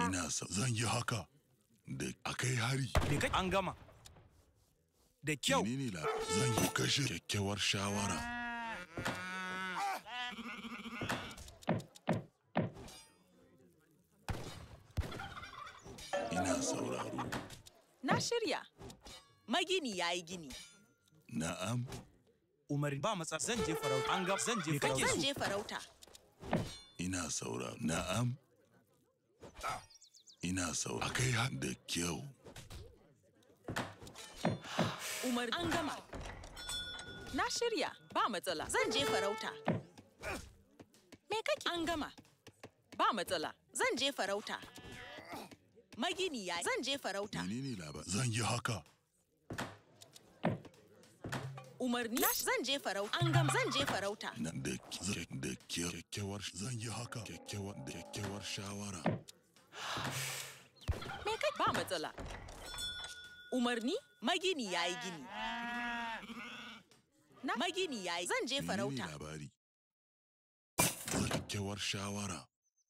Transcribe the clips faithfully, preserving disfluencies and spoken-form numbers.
Ina sa zan yi haka. Da akai hari. Me kai an gama. Da kyau. Menene la zan yi kashe kyakkyawar shawara. Ina sauraro. Na shirya. Magini yayi gini. Na'am. Umarni ba matsa zan je farauta. An ga zan je farauta. Zan je farauta. Ina sauraro. Na'am. Ina sauraro. Akai har da kyau. Umarni an gama. Na shirya. Ba matsala. Zan je farauta. Me kake? An gama. Ba matsala. Zan je farauta. Magini yayi. Zan je farauta. Menene labar? Zan yi haka. Umarni zan je farauta. An gama. Zan je farauta. Na da da kyakkyawar zan yi haka. Kyakkyawar da kyakkyawar shawara. Me kai? Ba matsala. Umarni magini yayi gini. Na magini yayi. Zan je farauta. Menene labari? Kyakkyawar shawara.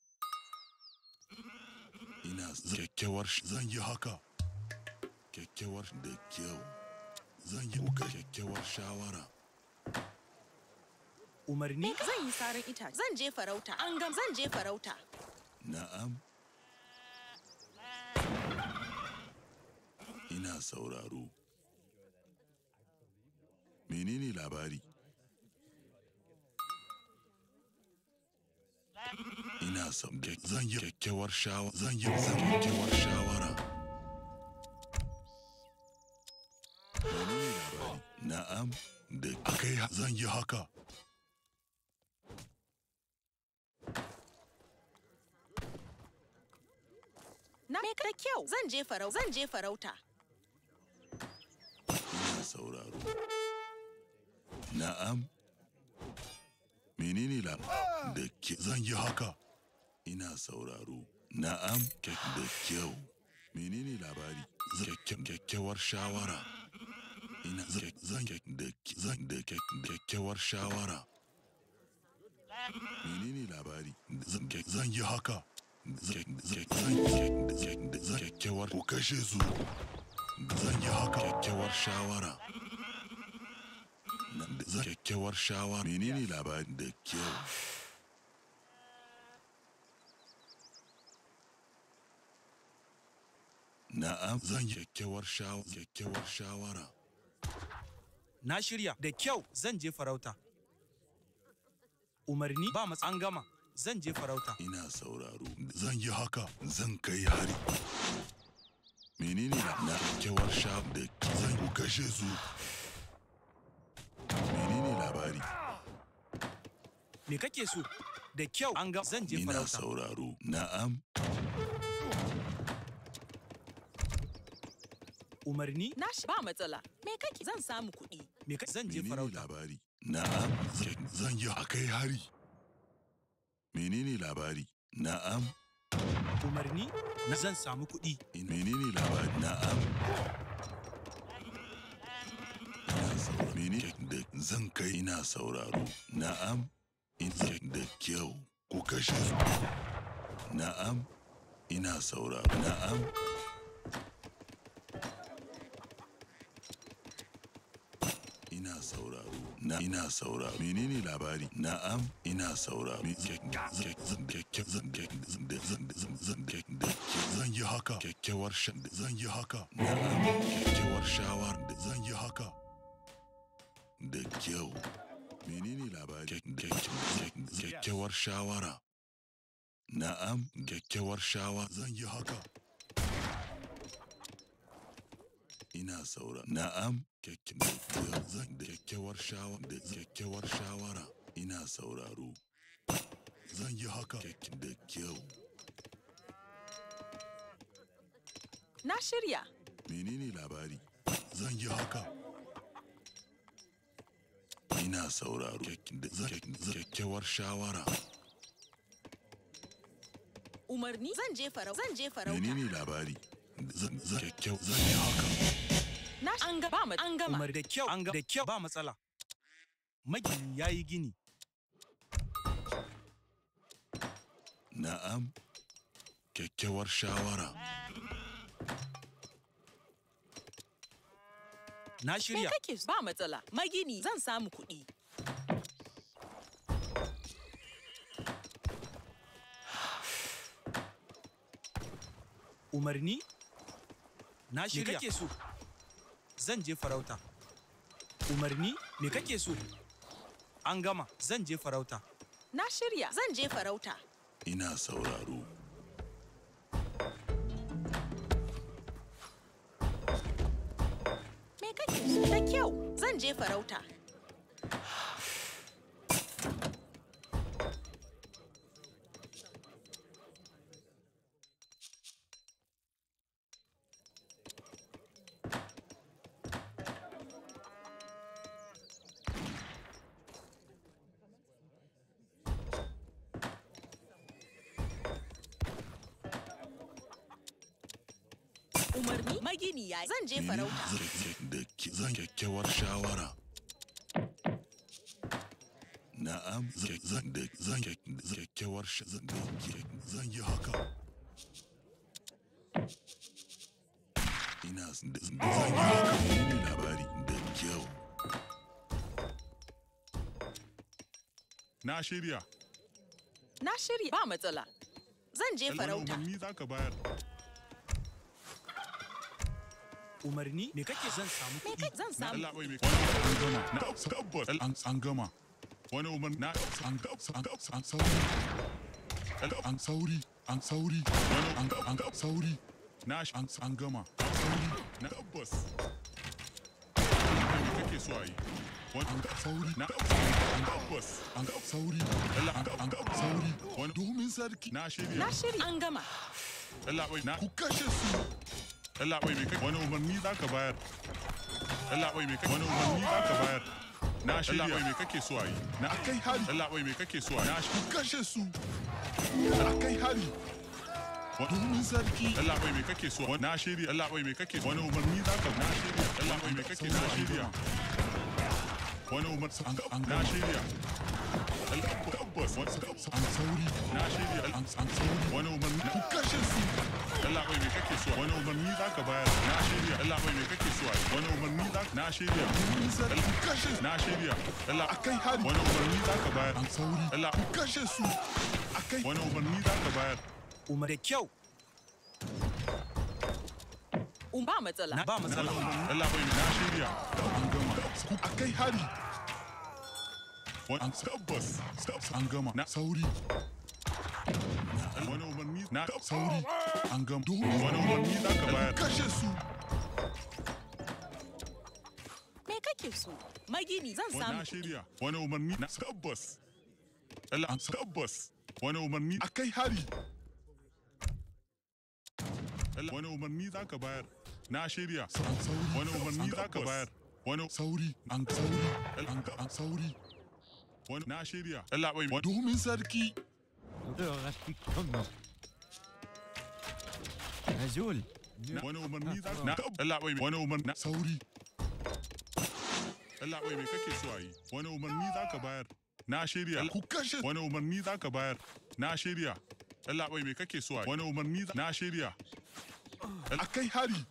Ina kyakkyawar zan yi haka. Kyakkyawar da kyau. Zan yi muka kyakkyawar shawara. Umarni zan yi sarin itace. Zan je farauta. An gam zan je farauta. Na'am. Ina sauraro. Menene labari? Ina son zan yi kyakkyawar shawara. Zan yi kyakkyawar shawara. Menene labari? Na'am. Da akai zan yi haka. Na me da kyau. Zan je farauta. Zan je farauta. Ina sauraro. Na'am. Menene la da ke zan yi haka? Ina sauraro. Na'am, da kyau. Menene labari? Kyakkyawar shawara. Ina zan da zan da kyakkyawar shawara. Menene labari? Zan yi haka. Zan kyakkyawar ku kashe su. Zan yi haka. Kyakkyawar shawara. Zan kyakkyawar shawara. Menene labarin da kyau? Na'am, zan yi kyakkyawar shawara. na shirya. Da kyau zan je farauta. Umarni ba matsa an gama. Zan je farauta. Ina sauraro. Zan yi haka. Zan kai hari. Menene na kyakkyawar shawara da zan ku kashe su? Menene labari? Me kake so? Da kyau an ga zan je farauta. Ina sauraro. Na'am. Umarni? Na shi ba matsala. Me kake? Zan samu kuɗi. Me kake? Zan je Menene farauta. labari? Na'am. Zan yi akai hari. Menene labari? Na'am. Umarni? Na zan samu kuɗi. Menene labari? Na'am. Ina sauraro. Menene da zan kai ina sauraro. Na'am. In da kyau. Ku kashe su. Na'am. Ina sauraro. Na'am. Ina sauraro. Na ina sauraro. Menene labari? Na'am. Ina sauraro. Zan yi haka. Kyakkyawar zan yi haka. Na'am. Kyakkyawar shawara. Zan yi haka. Da kyau. Menene labari? Kyakkyawar shawara. Na'am. Kyakkyawar shawara. Zan yi haka. Ina saura. Na'am. Kyakkyawar shawara. Kyakkyawar shawara. Ina sauraro. Zan yi haka. Da kyau. Na shirya. Menene labari? Zan yi haka. Ina sauraro. Kyakkyawar shawara. Umarni zan je farauta. Zan je farauta. Menene labari? Zan zan yi haka. Na an ga ba mu an gama. Umar da kyau an ga da kyau ba matsala. Magini yayi gini. Na'am. kyakkyawar shawara. Na Me shirya. kake so? Ba matsala. Magini zan samu kuɗi. Umarni? Na shirya. Me kake so? Zan je farauta. Umarni? Me kake so? An gama. Zan je farauta. Na shirya. Zan je farauta. Ina sauraro. Me kake so? Da kyau. Zan je farauta. Umarni magini ya zan je farauta. Zan kyakkyawar shawara. Na'am, zan da zan kyakkyawar zan yi haka. Ina zan yi haka. Ni labari da kyau. Na shirya. Na shirya. Ba matsala. Zan je farauta. Umarni za ka bayar. Umarni? Me kake zan samu Me kuɗi? kake zan samu? Allah bai mai an gama. Na tabbas an an gama. Wani umar na an an an sauri. An sauri, an sauri. Wani an an sauri. Na an an gama. Sauri. Na tabbas. Me kake so ayi? Wani an sauri. Na an tabbas. An sauri. Allah an an sauri. Wani domin sarki. Na shirya. Na shirya. An gama. Allah bai na ku kashe su. Allah bai mai kai wani umarni za ka bayar. Allah bai mai kai wani umarni za ka bayar. Na shirya. Allah bai mai kake so ayi. Na kai hari. Allah bai mai kake so ayi. Na shi kashe su. Na kai hari. Domin sarki. Allah bai mai kake so. Na shirya. Allah bai mai kake wani umarni za ka na shirya. Allah bai mai kake na shirya. Wani umarni an na shirya. Allah tabbas an sauri. Na shirya. An sauri. Wani umarni ku kashe su. Allah bai mai kake so wani umarni za ka bayar na shirya Allah bai mai kake so wani umarni za ka na shirya ku kashe na shirya Allah akai hari wani umarni za ka bayar an sauri Allah ku kashe su akai wani umarni za ka bayar Umar da kyau. Um ba matsala. Na ba matsala. Allah bai na shirya an gama ku akai hari wani an tabbas an gama na sauri wani umarni na sauri an gam wani umarni za ka bayar kashe su Me kake so? Magini zan samu. na shirya wani umarni na tabbas Allah an tabbas wani umarni akai hari Allah wani umarni za ka bayar na shirya wani umarni za ka bayar wani sauri an sauri an sauri wani na shirya Allah bai domin sarki Azul. wani umarni za na Allah bai wani umarni na sauri Allah bai me kake so ayi wani umarni za ka bayar na shirya ku kashe wani umarni za ka bayar na shirya Allah bai me kake so ayi wani umarni na shirya akai hari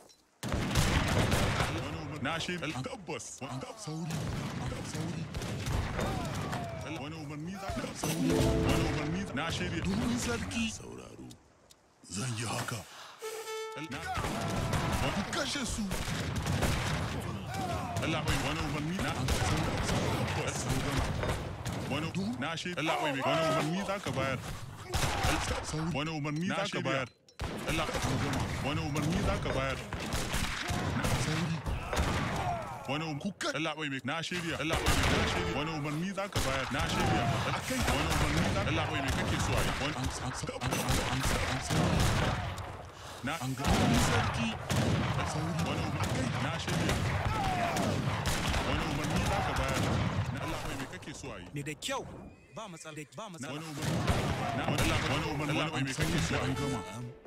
wani umarni na shirya tabbas an sauri an sauri wani umarni za ka sauri wani umarni na shirya Domin sarki. Sauraro. Zan yi haka. ku kashe su Allah bai wani umarni na wani na shi Allah bai wani umarni za ka bayar wani umarni za ka bayar Allah wani umarni za ka bayar wani kuka Allah bai na shirya Allah bai na shirya wani umarni za ka bayar na shirya akai wani umarni za Allah bai kake so ai wani an na an ga sarki wani akai na shirya wani umarni za ka bayar na Allah bai kake so ai Me da kyau. Ba matsala. Ba matsala. wani umarni na Allah wani umarni Allah bai kake so an gama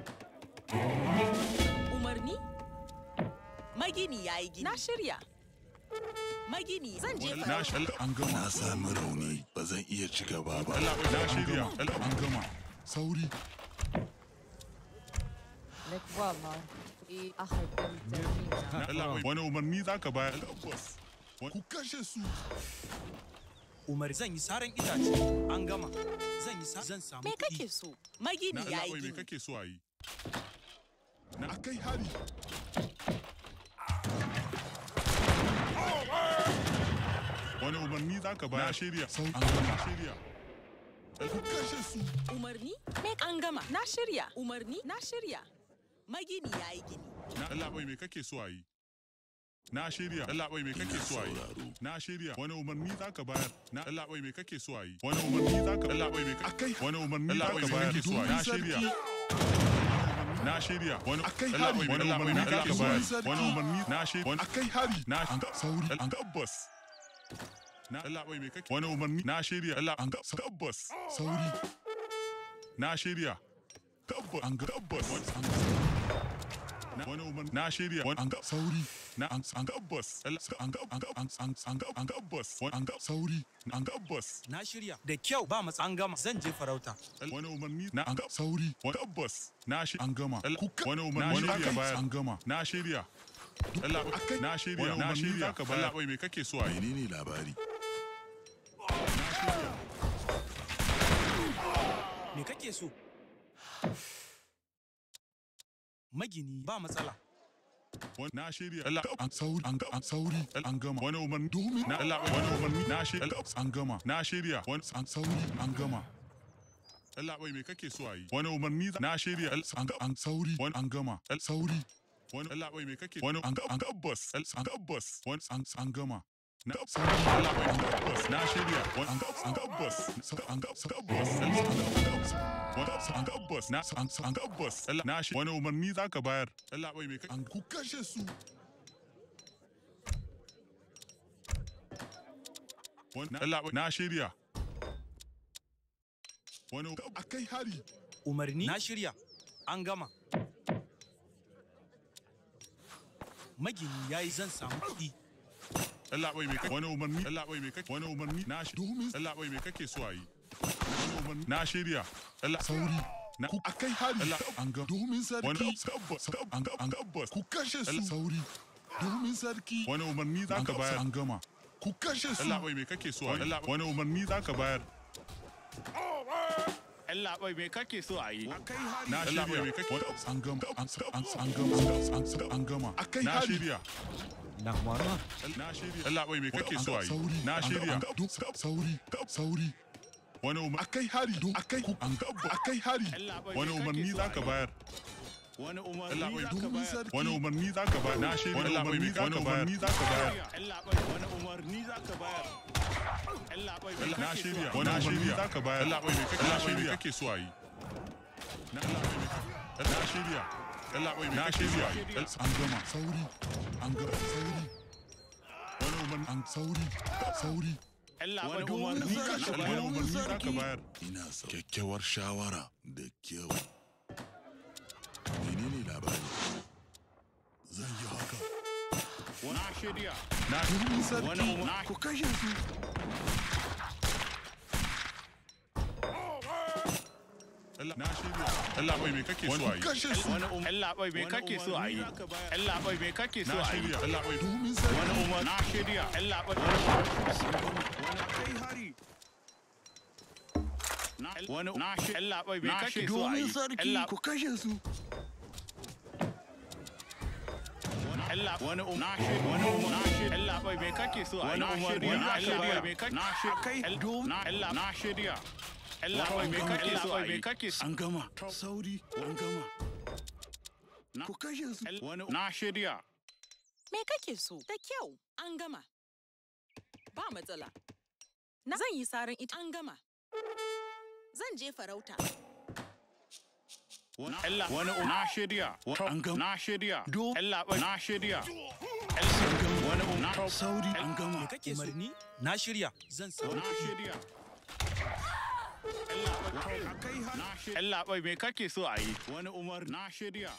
Umarni? Magini yayi gini. Na shirya. Magini zan je na farauta. shi an gama Na sami rauni ba zan iya ci gaba ba. Allah na shirya Allah an gama sauri لك والله إيه أخذ التمرين. Allah wai wani umarni zaka bayar tabbas. Ku kashe su. Umar zan yi saran itace. An gama. Zan yi sa zan samu Me kuɗi. kake so? Magini Na ya Allah yi wai me gini. kake so a yi? Na akai hari. Wani umarni zaka bayar? Na shirya. An gama shirya. Ku kashe su. Umarni? Me an gama. Na shirya. Umarni? Na shirya. Magini ya yi gini. Na Allah wai me kake so a yi? Na shirya. Allah wai me kake so a yi? Na shirya. Wani umarni zaka bayar? Na Allah wai me kake so a yi? Wani umarni zaka Allah wai me akai wani umarni zaka bayar? Na shirya. Na shirya. Wani akai hari. Wani umarni zaka bayar? Wani umarni na shirya. Wani akai hari. Na sauri an tabbas. Na Allah wai me kake? Wani umarni na shirya. Allah an tabbas. Sauri. Na shirya. Tabbas an tabbas. Wani umarni na shirya. Wani an sauri. Na an an tabbas. An an an an an an tabbas. Wani an sauri. An tabbas. Na shirya. Da kyau ba matsa an gama. Zan je farauta. Wani umarni na an sauri. Wani tabbas. Na shi an gama. Wani umarni zaka bayar? An gama. Na shirya. Allah na shirya. Na shirya. Allah wai me kake so a yi? Menene labari? Me kake so? Magini ba matsala. Na shirya. Allah an sauri. An an sauri. An gama. Wani umarni domin na Allah wani umarni na shirya. An gama. Na shirya. Wani an sauri. An gama. Allah wai me kake so a yi? Wani umarni na shirya. An an sauri. Wani an gama. Sauri. Wani Allah wai me kake? Wani an an tabbas. An tabbas. Wani an an gama. Na sauri. Allah wai an tabbas. Na shirya. Wani an an tabbas. An tabbas. Wani an tabbas. Na an an tabbas. Allah na shi. Wani umarni zaka bayar? Allah wai me kake? An ku kashe su. Wani Allah wai na shirya. Wani akai hari. Umarni na shirya. An gama. Magini yayi zan samu kuɗi. Allah wai me kake? Wani umarni? Allah wai me kake? Wani umarni? Na shi. Domin Allah wai me kake so a yi? Wani umarni? Na shirya. Allah sauri. Na ku akai hari. Allah an ga domin sarki. Wani tabbas an ga an tabbas. Ku kashe su. Sauri. Domin sarki. Wani umarni zaka bayar? An gama. Ku kashe su. Allah wai me kake so a yi? Allah wani umarni zaka bayar? Allah wai me kake so a yi? Na shirya. Me kake? An gama. An an gama. An gama. Akai hari. Na shirya. Na mara. Na shirya. Allah wai me kake so a yi? Na shirya. Sauri. Sauri. Wani umarni akai hari. Akai an gaba. Akai hari. Wani umarni zaka bayar? Wani umarni zaka bayar? Wani umarni zaka bayar? Na shirya. Wani umarni zaka bayar? Allah wani umarni zaka bayar? Allah wai na shirya. Wani umarni zaka bayar? Allah wai me kake so a yi? Na Allah wai me kake? Na shirya. Allah wai me kake so a yi? An gama. Sauri. An gama. Sauri. Wani umarni an sauri. Sauri. Allah wani umarni zaka bayar? Wani umarni zaka bayar? Ina so kyakkyawar shawara da kyau. Menene labari? Zan yi haka. Na shirya. Na wani sarki. umarni Ku kashe su. Allah na shirya. Allah wai me kake so a yi? Kashe su. wani umarni Allah wai me kake so a yi? Allah wai me kake so Na a yi? shirya. Allah wai Domin sarki. Wani umarni na shirya. Allah wai wani kai hari. Na wani na shi Allah wai me kake so a yi? Domin sarki. Allah Ku kashe su. Allah wani um na shi wani um na shi Allah bai me kake so wani umarni Allah bai me kake na shi kai na Allah na shirya Allah bai me kake so bai me kake An gama. Sauri. An gama. Ku kashe su. wani na shirya Me kake so? Da kyau. An gama. Ba matsala. Na zan yi saran ita. An gama. Zan je farauta. Allah wani um na shirya An gama. na shirya Do- Allah bai na shirya wani um na Sauri. An gama. Me kake so? Umarni na shirya. Zan samu na kuɗi. shirya Allah bai na shirya Allah bai me kake so a yi wani umar na shirya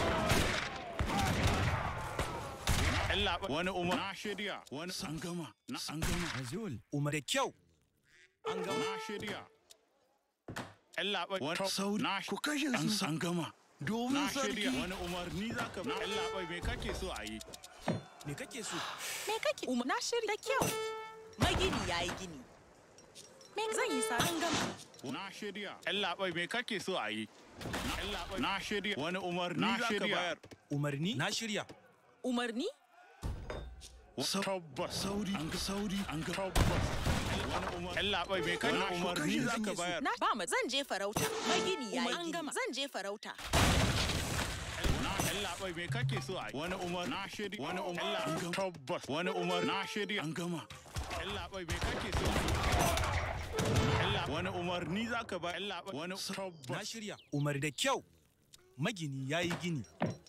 Allah bai wani umar na shirya wani An gama. An gama. Azul. Umar da kyau. An gama. na shirya Allah bai wani Sauri. na Ku kashe su. An gama. domin sarki wani umarni za ka ba Allah bai me kake so a yi Me kake so? Me kake? Um, na shirya da kyau. Magini ya yi gini. Me zan yi sa? An gama. Na shirya. Allah bai me kake so a yi? Allah bai. Na shirya. Wani umarni za ka bayar? Umarni? Na shirya. Umarni? Tabbas. Sauri. An ga sauri. An ga tabbas. Wani umarni. Allah bai me kake umarni za ka bayar? Na ba mu zan je farauta. Magini ya yi gini. An gama. Zan je farauta. Allah bai me kake so a yi? Wani umar na shiri wani umar Allah tabbas wani umar na shiri an gama Allah bai me kake so Allah wani umar ni zaka ba Allah wani tabbas Na shirya. Umar da kyau. Magini yayi gini.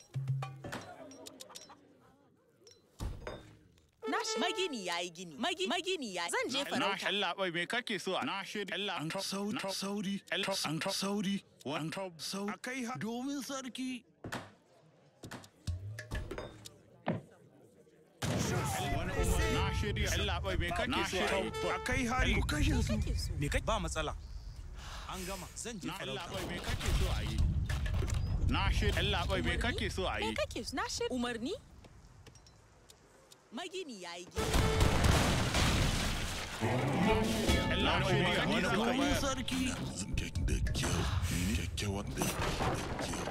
Na shi magini ya yi gini. Magi magini ya zan je farauta. Allah bai me kake so na shiri Allah an sauri sauri an sauri wani sauri akai ha domin sarki wani umar na shirya Allah bai me kake so a kai hari ku kashe su Me kake ba matsala. An gama. Zan je farauta. Allah bai me kake so a yi na shirya Allah bai me kake so a yi Me kake so? Na shirya. Umarni? Magini ya yi gini. Allah shirya wani umar sarki Da kyau. Mene kyakkyawar da kyau.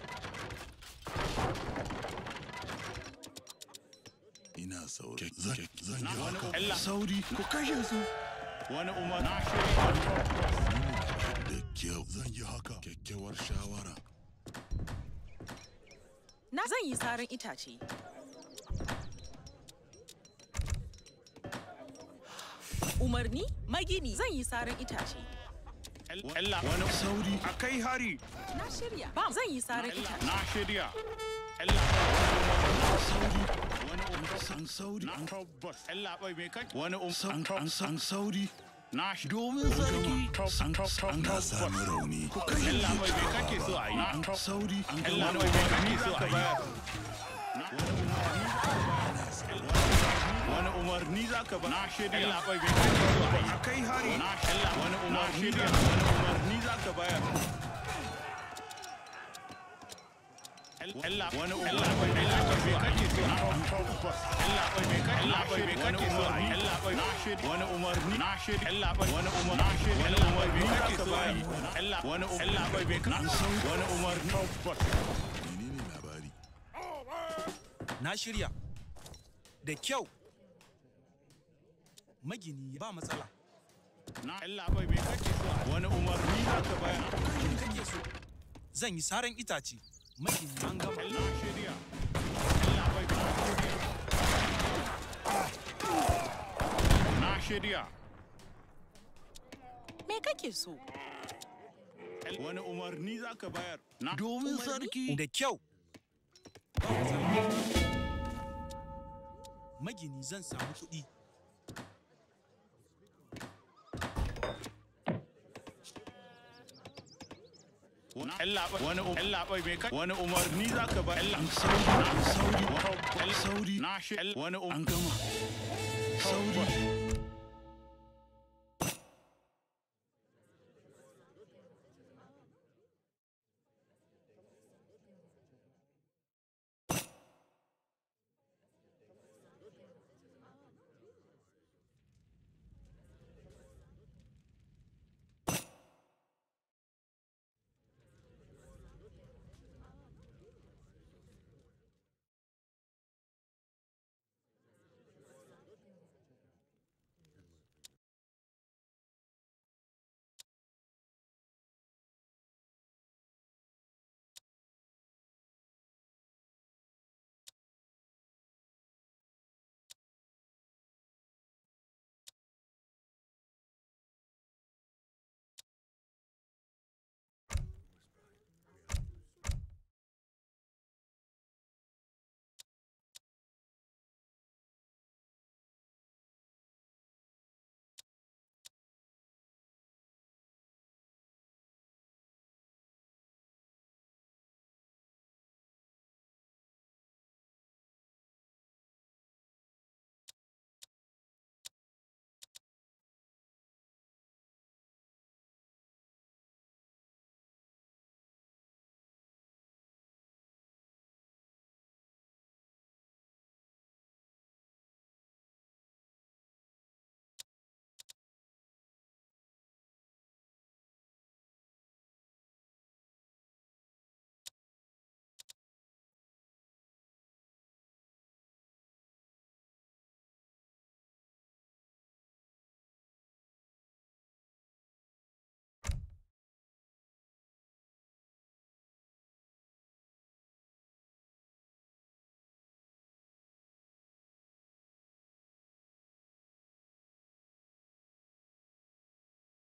Ina sauri. Zan yi haka. Allah Sauri. ku kashe su wani umar na shirya Da kyau. Zan yi haka. Kyakkyawar shawara. Na zan yi saran itace. Umarni? Magini zan yi saran itace. Allah wani sauri akai hari Na shirya. Ba zan yi saran itace. na shirya Allah sauri wani umar san sauri na tabbas Allah bai me kake wani umar an san sauri na shi domin sarki san Na sami rauni. Allah bai me kake so a yi na Sauri. Allah bai me kake so a yi wani umarni za ka ba na shirya Allah bai me kake so a yi akai hari na Allah wani umarni wani umarni za ka bayar Allah wani Allah bai me kake so Allah bai me kake Allah bai me kake so Allah bai na shirya wani umarni na shirya Allah bai wani umar na shirya Allah bai me kake so Allah wani Allah bai me kake wani umarni Menene labari? Na shirya. Da kyau. Magini ba matsala. na Allah bai me kake so wani umarni za ka bayar Me kake so? Zan yi saran itace. Magini an gama. na shirya Allah bai na shirya na shirya Me kake so? wani umarni za ka bayar na domin sarki Da kyau. Ba matsala. Magini zan samu kuɗi. Allah wani Allah bai me kake wani umarni za ka bayar Allah sauri sauri sauri na shi wani an gama sauri